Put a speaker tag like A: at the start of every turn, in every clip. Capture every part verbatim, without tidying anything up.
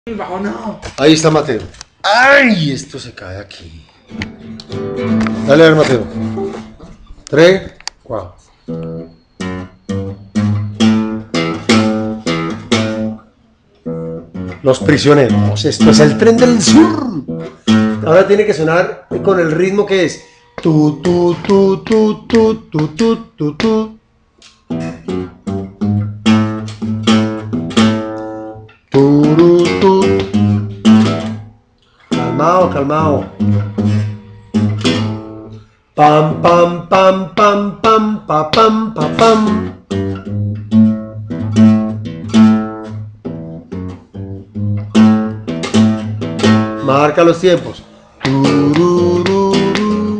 A: Bajo no.
B: Ahí está Mateo. ¡Ay! Esto se cae aquí. Dale a ver, Mateo. Tres, cuatro. Los prisioneros. Esto es el tren del sur. Ahora tiene que sonar con el ritmo que es tu tu tu tu tu tu tu tu tu. Turu, tu. Calmao, calmao. Pam pam pam pam pam pa pam pa pam. Marca los tiempos. Turururu.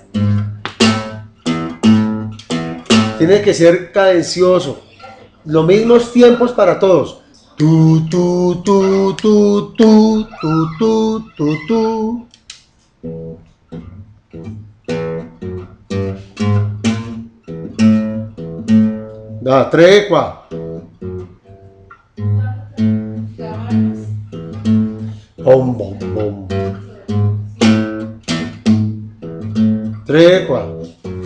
B: Tiene que ser cadencioso. Los mismos tiempos para todos. Tu tu tu tu tu tu tu tu tu. Da, tres, cuatro. Bom, bom, bom. Tres, cuatro.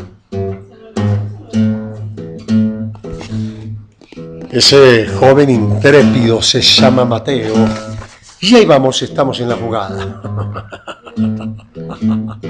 B: Ese joven intrépido se llama Mateo. Y ahí vamos, estamos en la jugada.